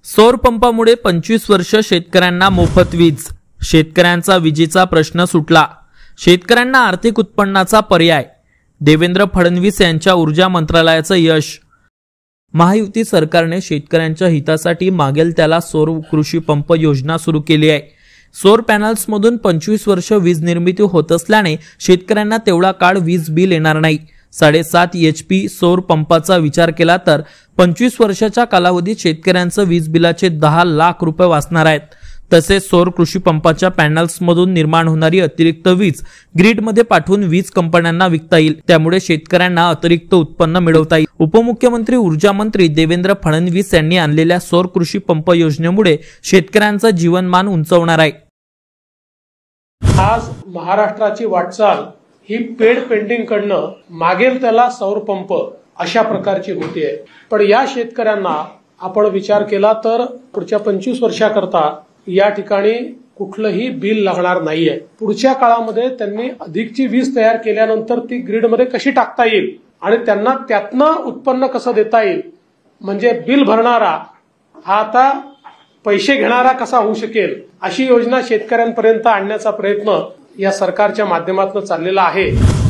सौर पंपामुळे 25 वर्ष शेतकऱ्यांना मोफत वीज. शेतकऱ्यांचा विजेचा प्रश्न सुटला. शेतकऱ्यांना आर्थिक उत्पन्नाचा पर्याय. देवेंद्र फडणवीस यांच्या ऊर्जा मंत्रालयाचं यश. महायुती सरकारने शेतकऱ्यांच्या हितासाठी मागेल त्याला सौर कृषी पंप योजना सुरू केली आहे. सौर पॅनल्समधून 25 वर्ष वीज निर्मिती होत असल्याने शेतकऱ्यांना तेवढा काळ वीज बिल येणार नाही. 7.5 HP सौर पंपाचा विचार केला तर 25 वर्षाच्या कालावधीत शेतकऱ्यांचं वीज बिलाचे 10 लाख रुपये वाचणार आहेत. तसेच सौर कृषी पंपाच्या पॅनल्समधून निर्माण होणारी अतिरिक्त वीज ग्रीडमध्ये पाठवून वीज कंपन्यांना विकता येईल. त्यामुळे शेतकऱ्यांना अतिरिक्त उत्पन्न मिळवता येईल. उपमुख्यमंत्री ऊर्जा मंत्री देवेंद्र फडणवीस यांनी आणलेल्या सौर कृषी पंप योजनेमुळे शेतकऱ्यांचं जीवनमान उंचावणार आहे. आज महाराष्ट्राची वाटचाल ही पेड पेंडिंग कडनं मागेल त्याला सौर पंप अशा प्रकारची होतीये. पण या शेतकऱ्यांना आपण विचार केला तर पुढच्या 25 वर्षाकरता या ठिकाणी कुठलंही बिल लागणार नाहीये. पुढच्या काळामध्ये त्यांनी अधिकची वीज तयार केल्यानंतर ती ग्रीडमध्ये कशी टाकता येईल आणि त्यांना त्यातनं उत्पन्न कसं देता येईल, म्हणजे बिल भरणारा हा आता पैसे घेणारा कसा होऊ शकेल, अशी योजना शेतकऱ्यांपर्यंत आणण्याचा प्रयत्न या सरकारच्या माध्यमातून चाललेला आहे.